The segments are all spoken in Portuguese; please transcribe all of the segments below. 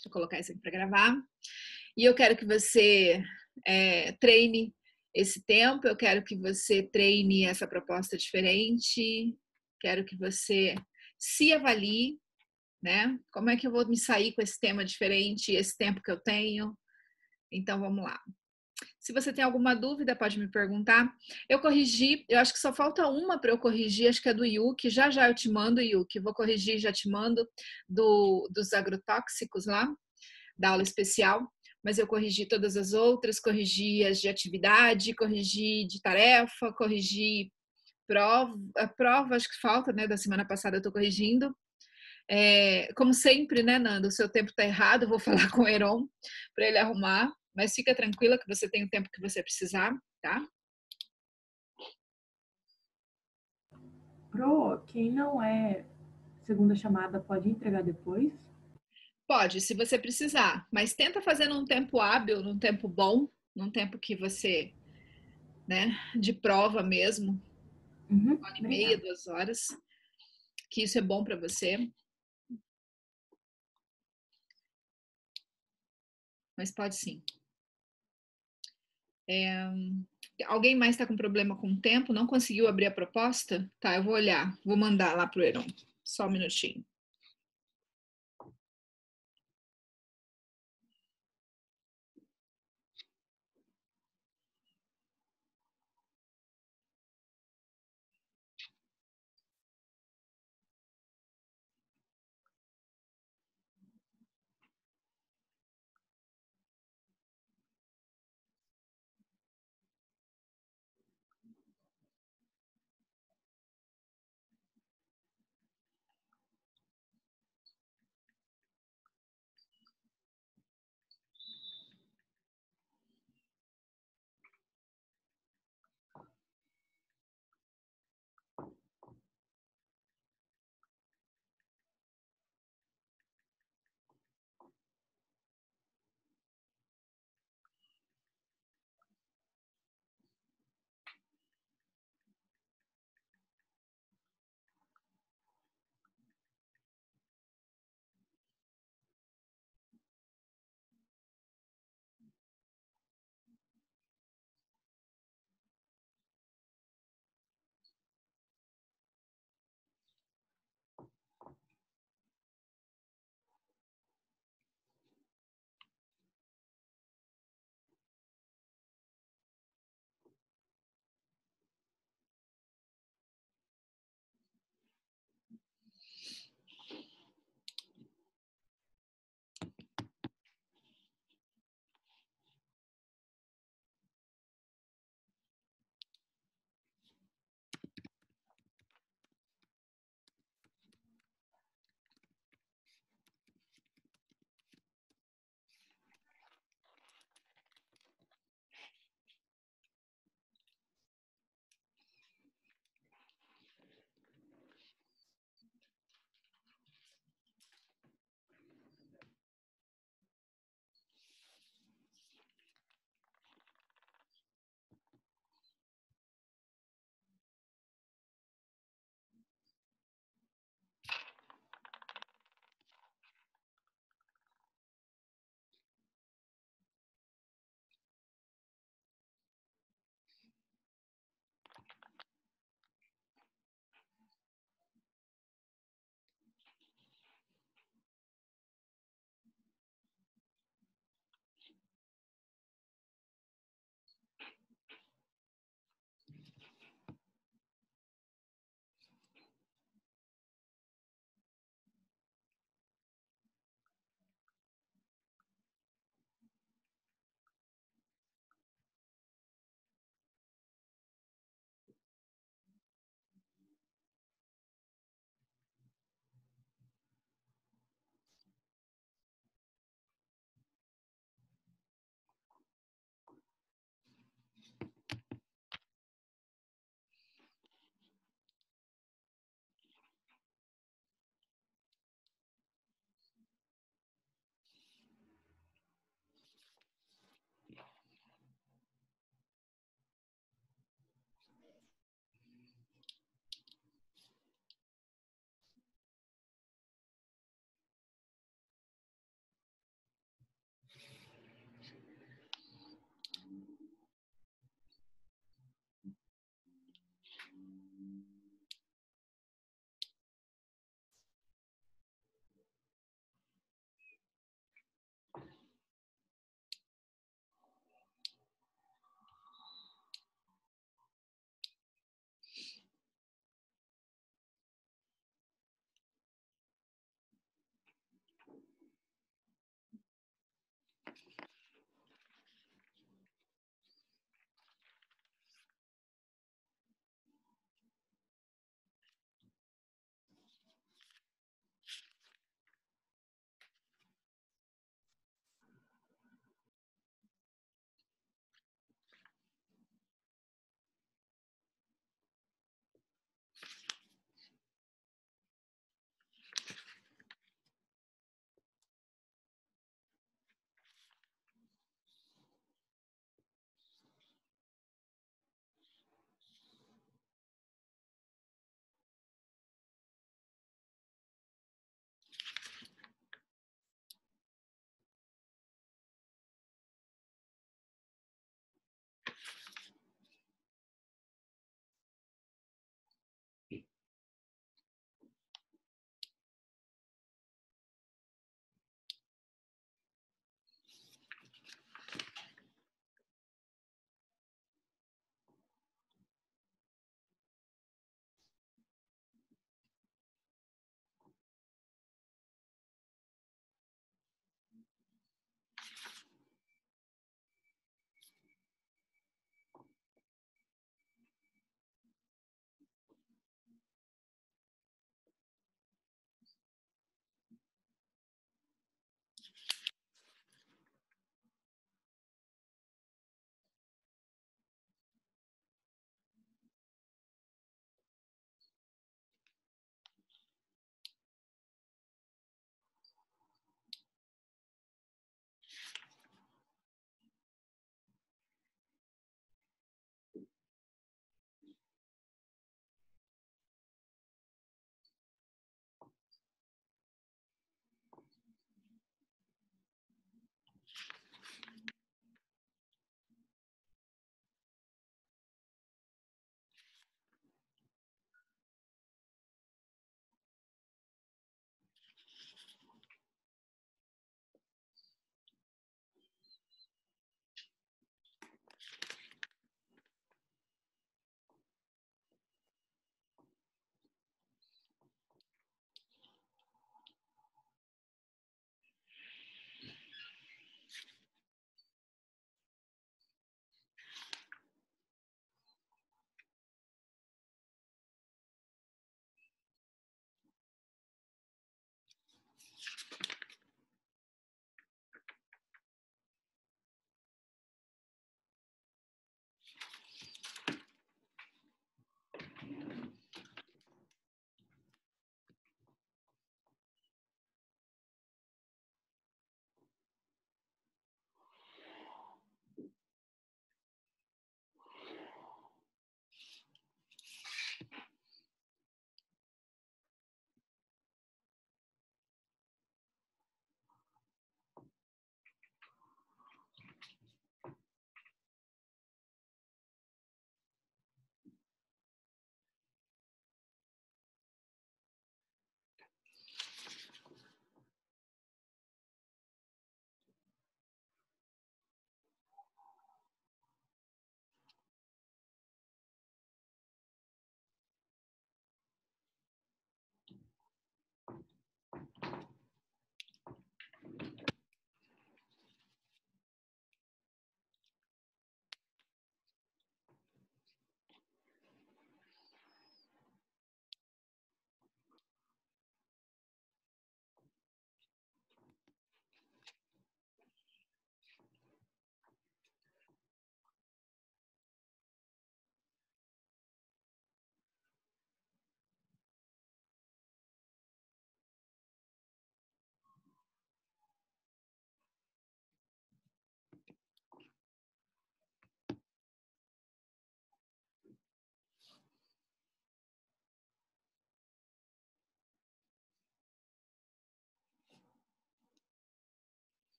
Deixa eu colocar isso aqui para gravar. E eu quero que você treine esse tempo, eu quero que você treine essa proposta diferente, quero que você se avalie, né? Como é que eu vou me sair com esse tema diferente, esse tempo que eu tenho? Então, vamos lá. Se você tem alguma dúvida, pode me perguntar. Eu corrigi, eu acho que só falta uma para eu corrigir, acho que é do Yuki. Já já eu te mando, Yuki. Vou corrigir, já te mando dos agrotóxicos lá, da aula especial. Mas eu corrigi todas as outras, corrigi as de atividade, corrigi de tarefa, corrigi prova. A prova, acho que falta, né? Da semana passada eu estou corrigindo. Como sempre, né, Nanda? O seu tempo está errado, eu vou falar com o Heron para ele arrumar. Mas fica tranquila que você tem o tempo que você precisar, tá? Pro, quem não é segunda chamada pode entregar depois? Pode, se você precisar, mas tenta fazer num tempo hábil, num tempo bom, num tempo que você, né, de prova mesmo, Uhum, 1h30, obrigada. 2 horas, que isso é bom para você. Mas pode sim. Alguém mais está com problema com o tempo? Não conseguiu abrir a proposta? Tá, eu vou olhar, vou mandar lá pro Heron. Só um minutinho.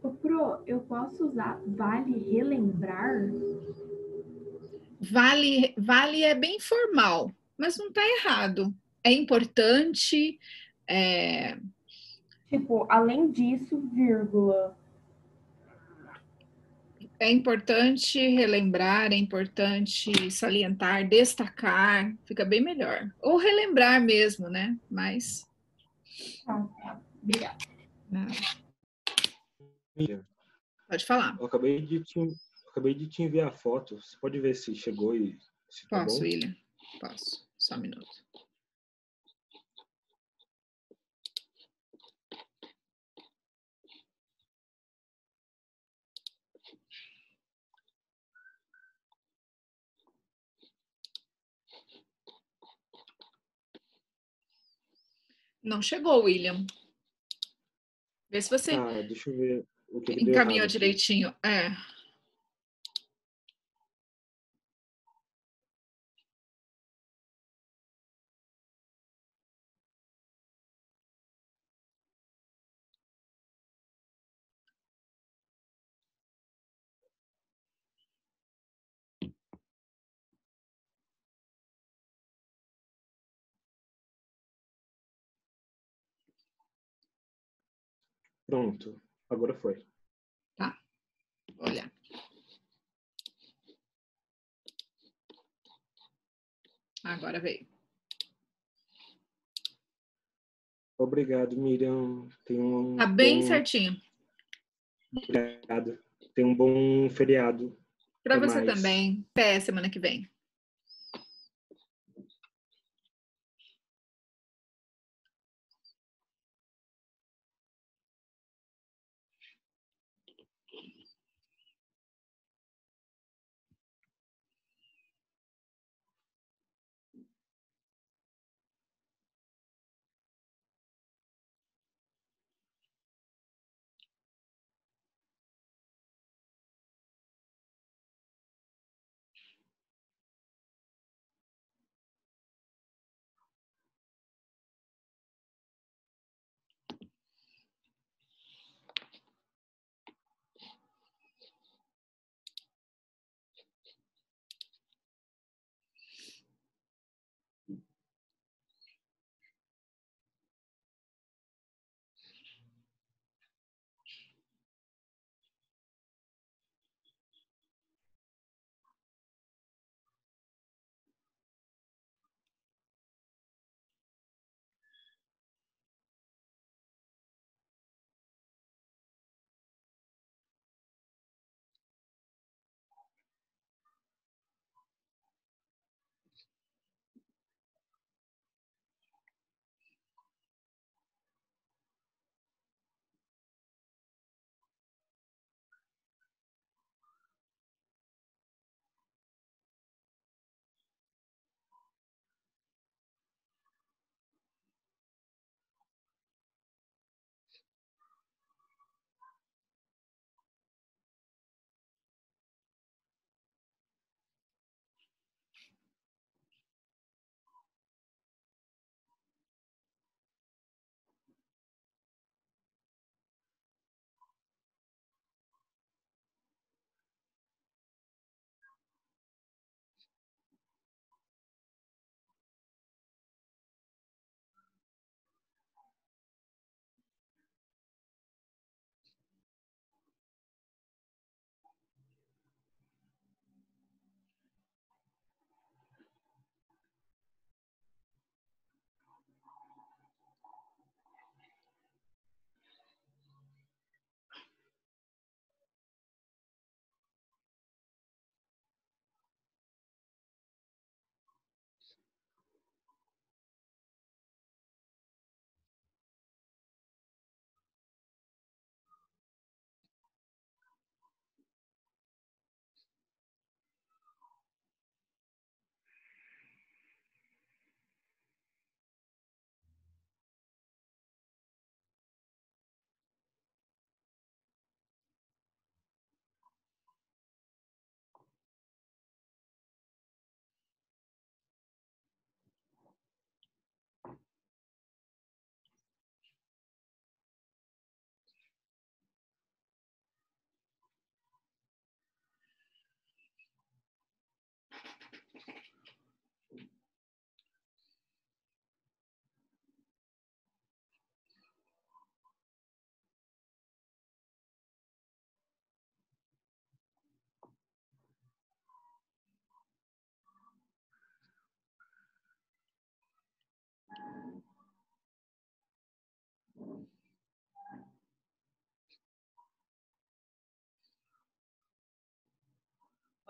Ô, Pro, eu posso usar vale relembrar? Vale é bem formal, mas não está errado. É importante, é, Tipo, além disso, vírgula. é importante relembrar, é importante salientar, destacar, fica bem melhor. Ou relembrar mesmo, né? Mas, Tá, obrigada. né, Miriam, pode falar. acabei de te enviar a foto. Você pode ver se chegou e se tá Posso, bom? William? Posso. Só um minuto. Não chegou, William. Vê se você Tá, deixa eu ver o que deu encaminhou errado aqui. direitinho. É. Pronto, agora foi. Tá, olha. Agora veio. Obrigado, Miriam. Tá bem certinho. Obrigado. Tenha um bom feriado. Para Até você mais. também. Até semana que vem.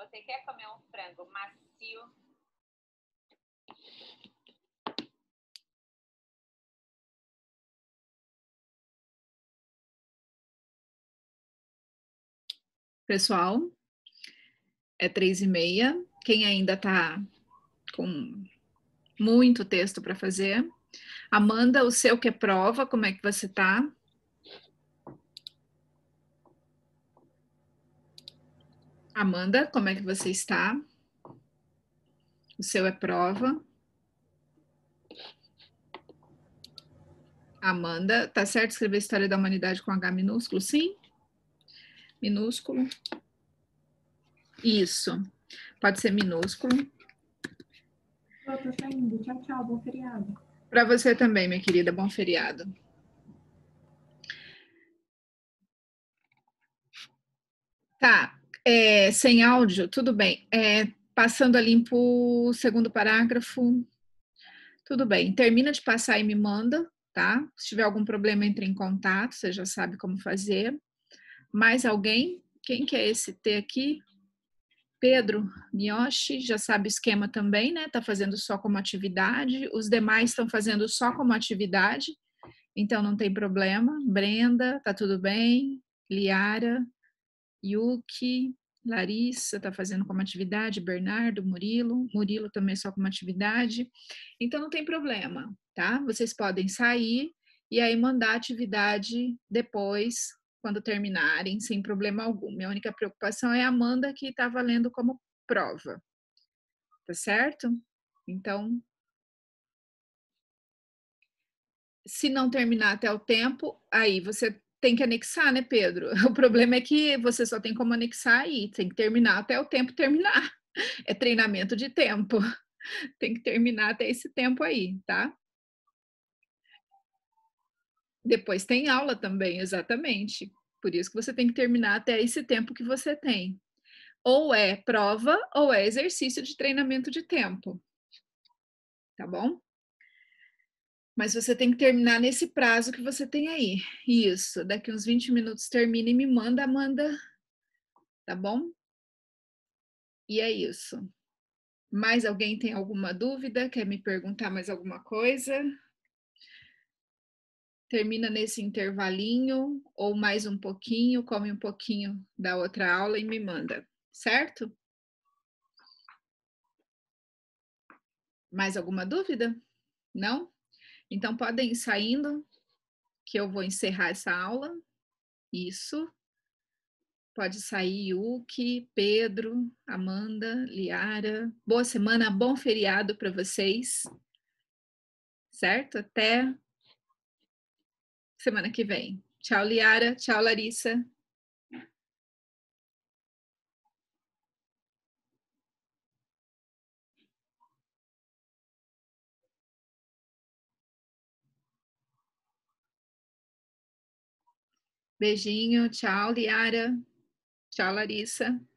Você quer comer um frango macio? Pessoal, é 3h30. Quem ainda está com muito texto para fazer? Amanda, o seu que é prova, como é que você está? Amanda, como é que você está? O seu é prova. Amanda, tá certo escrever História da Humanidade com H minúsculo? Sim? Minúsculo. Isso. Pode ser minúsculo. Eu tô saindo. Tchau, tchau. Bom feriado. Para você também, minha querida. Bom feriado. Tá. Sem áudio, tudo bem. Passando a limpo o segundo parágrafo. Tudo bem. Termina de passar e me manda, tá? Se tiver algum problema, entre em contato. Você já sabe como fazer. Mais alguém? Quem que é esse T aqui? Pedro Miyoshi, já sabe o esquema também, né? Tá fazendo só como atividade. Os demais estão fazendo só como atividade, então não tem problema. Brenda, tá tudo bem. Liara, Yuki, Larissa tá fazendo como atividade. Bernardo, Murilo também só como atividade. Então não tem problema, tá? Vocês podem sair e aí mandar a atividade depois, quando terminarem, sem problema algum. Minha única preocupação é a Amanda, que está valendo como prova. Tá certo? Então, se não terminar até o tempo, aí você tem que anexar, né, Pedro? O problema é que você só tem como anexar aí, tem que terminar até o tempo terminar. É treinamento de tempo. Tem que terminar até esse tempo aí, tá? Depois tem aula também, exatamente. Por isso que você tem que terminar até esse tempo que você tem. Ou é prova ou é exercício de treinamento de tempo. Tá bom? Mas você tem que terminar nesse prazo que você tem aí. Isso, daqui uns 20 minutos termina e me manda, Amanda. Tá bom? E é isso. Mais alguém tem alguma dúvida? Quer me perguntar mais alguma coisa? Termina nesse intervalinho ou mais um pouquinho, come um pouquinho da outra aula e me manda, certo? Mais alguma dúvida? Não? Então podem ir saindo, que eu vou encerrar essa aula. Isso. Pode sair, Yuki, Pedro, Amanda, Liara. Boa semana, bom feriado para vocês. Certo? Até semana que vem. Tchau, Liara. Tchau, Larissa. Beijinho. Tchau, Liara. Tchau, Larissa.